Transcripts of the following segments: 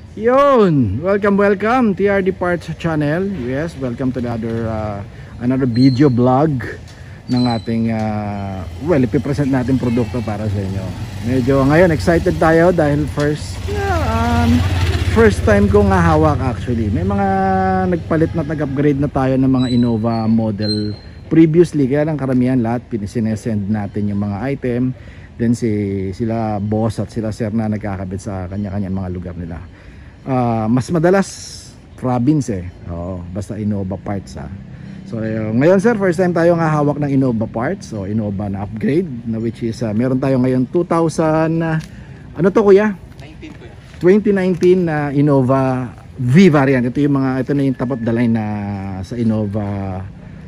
Yun! Welcome TRD Parts Channel. Yes, welcome to another video vlog ng ating ipipresent natin produkto para sa inyo. Medyo ngayon excited tayo dahil first time ko nga hawak actually. May mga nagpalit na nag-upgrade na tayo ng mga Innova model previously, kaya lang karamihan lahat sinesend natin yung mga item. Then sila boss at sila sir na nagkakabit sa kanya-kanya mga lugar nila. Mas madalas province basta Innova parts So ngayon sir, first time tayo nga hawak ng Innova parts. So Innova na upgrade na which is meron tayo ngayon 2000 ano to kuya? 2019 na Innova V variant. Ito na yung top of the line na sa Innova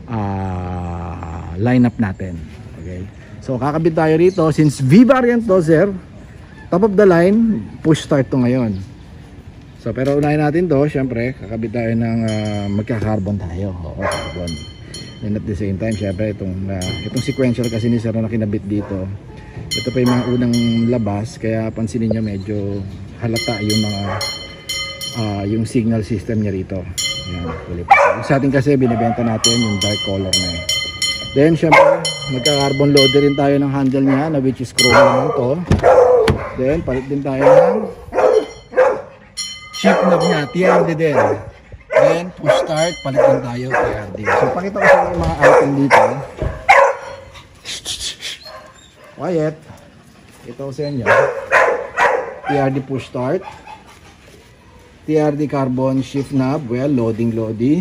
lineup natin. Okay. So kakabit tayo rito since V variant to sir. Top of the line, push start to ngayon. So pero unahin natin to, syempre kakabit tayo ng magka-carbon tayo. Carbon. And at the same time, syempre itong sequential kasi ni sir na kinabit dito. Ito pa yung mga unang labas, kaya pansinin niyo medyo halata yung mga yung signal system niya rito. Ayan, sa atin kasi binibenta natin yung dark color na Then syempre magka-carbon loader rin tayo ng handle niya na which is chrome naman to. Then palit din tayo ng shift knob niya, TRD din. Then push start, palit din tayo TRD. So pakita ko sa inyo yung mga item dito. Quiet. Ito ko sa inyo. TRD push start. TRD carbon shift knob, loading.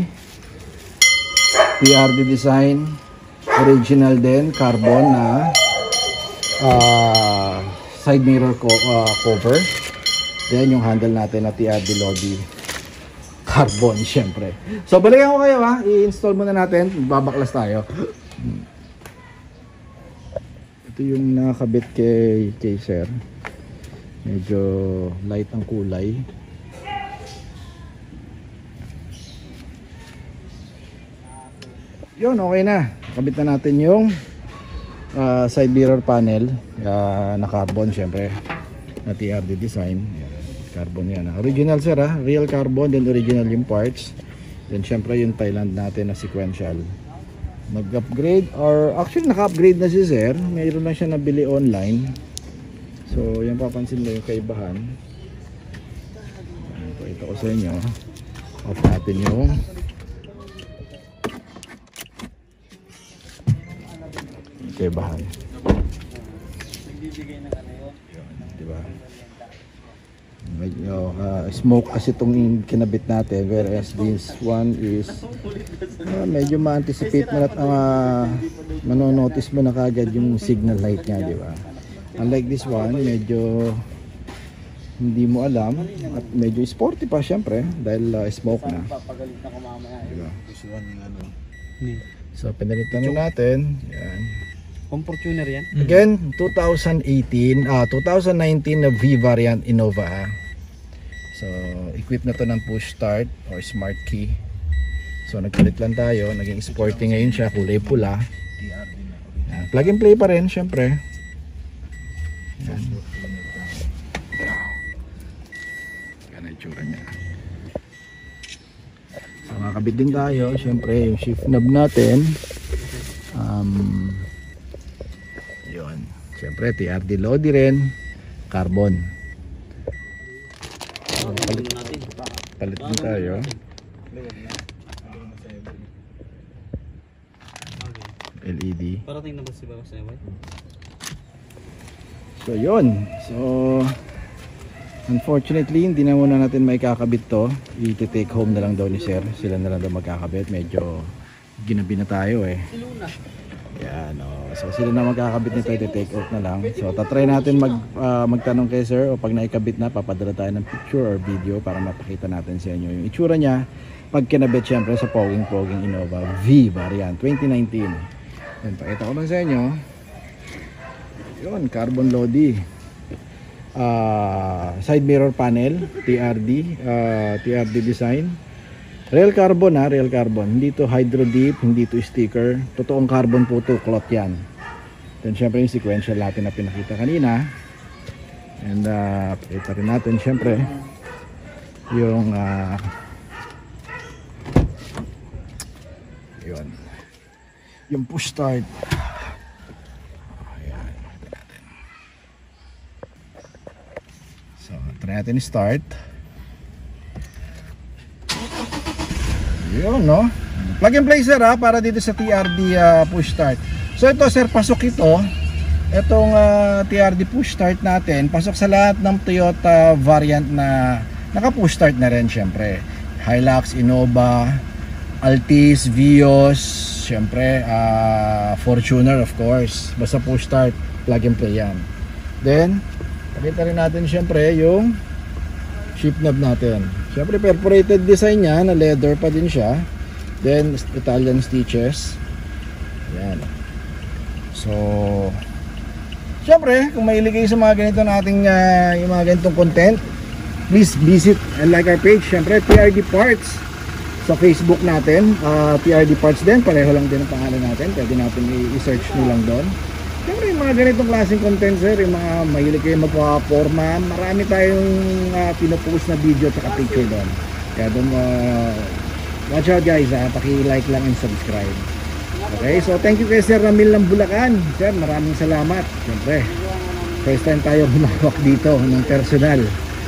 TRD design, original din, carbon na side mirror cover. Then yung handle natin na TRD Lodi carbon syempre. So balikan ko kayo i-install muna natin, babaklas tayo. Ito yung nakakabit kay sir. Medyo light ang kulay. Yun, okay na. Kabit na natin yung side mirror panel na carbon syempre. Na TRD design. Carbon yan. Original sir real carbon, then original yung parts. Then syempre yung Thailand natin na sequential. Nag-upgrade or actually naka-upgrade na si sir. Mayroon lang siya nabili online. So yan, papansin mo yung kaibahan. Ito ko sa inyo. Off natin yung kaibahan. Diba? Medyo smoke kasi itong kinabit natin, whereas this one is medyo ma-anticipate mo at manonotice mo na kagad yung signal light nya, di ba? Unlike this one, medyo hindi mo alam at medyo sporty pa syempre dahil smoke na, diba? So pinalitan na natin yan. Fortuner yan. Again, 2019 na V variant Innova. So, equipped na to ng push start or smart key. So, nagpalit lang tayo. Naging sporty ngayon siya, kulay pula. Yan. Plug and play pa rin, syempre. Yan. Yan ang itsura niya. So, makakabit din tayo. Syempre, yung shift knob natin. Yun. Syempre, TRD Lodi rin. Carbon. So, palit din tayo. LED. Parating na ba si Bawas na yun? So, yun. So, unfortunately, hindi na muna natin may kakabit to. I-take home na lang daw ni sir. Sila na lang daw magkakabit. Medyo ginabi na tayo Siluna. Yan, so sila na magkakabit nito, i-take out na lang. So tatry natin magtanong kay sir, o pag naikabit na, papadala tayo ng picture or video para mapakita natin sa inyo yung itsura niya pag kinabit syempre sa poging Innova V variant 2019. Yan, pakita ko lang sa inyo. Yun, carbon Lodi. Side mirror panel, TRD design. Real carbon real carbon. Hindi to hydro dip, hindi to sticker. Totoong carbon po to, cloth yan. Then syempre yung sequential natin na pinakita kanina. And pakita rin natin syempre yung yun, yung push start. Ayan. So try natin start. Yun, no? Plug and play, sir, ha, para dito sa TRD push start. So ito, sir, pasok ito. Itong TRD push start natin, pasok sa lahat ng Toyota variant na naka push start na rin, syempre. Hilux, Innova, Altis, Vios, syempre Fortuner, of course. Basta push start, plug and play yan. Then pakita rin natin syempre yung shift knob natin. Syempre perforated design niya, na leather pa din siya. Then Italian stitches. Yan. So syempre kung mahilig kayo sa mga ganito nating yung mga ganitong content, please visit and like our page. Syempre TRD Parts sa Facebook natin, TRD Parts din, pareho lang din ang pangalan natin. Pwede natin i-search nyo lang doon. Siyempre yung mga ganitong klaseng content, sir, yung mga mahilig kayo magpapaporma, marami tayong pinopost na video at picture doon. Kaya doon, watch out guys, paki-like lang and subscribe. Okay, so thank you kay Sir Ramil ng Bulacan. Sir, maraming salamat. Siyempre, first time tayo humawak dito ng personal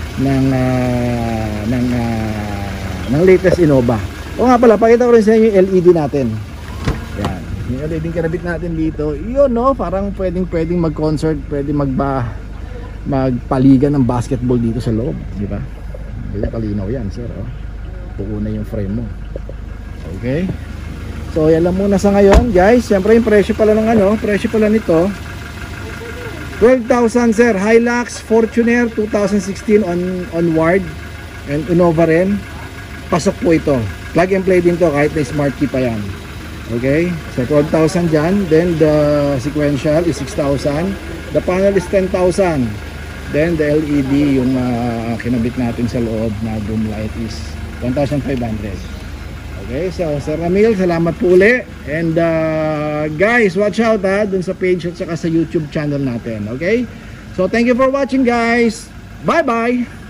ng latest Innova. O nga pala, pakita ko rin sa inyo yung LED natin. Yan, yung LED kinabit natin dito. Yun, no, parang pwedeng mag-concert, pwedeng magpaligan ng basketball dito sa loob, di ba? Hindi kalinaw yan, sir, oh. Buo na yung frame mo. Okay, so yan lang muna sa ngayon, guys. Siyempre yung presyo pala ng presyo pala nito 12,000, sir. Hilux, Fortuner 2016 onward, and Innova rin. Pasok po ito. Plug and play din to kahit na smart key pa yan. Okay? So 12,000 dyan. Then the sequential is 6,000. The panel is 10,000. Then the LED yung kinabit natin sa loob na boom light is 1,500. Okay? So Sir Ramil, salamat po uli. And guys, watch out dun sa page at saka sa YouTube channel natin. Okay? So thank you for watching, guys. Bye bye.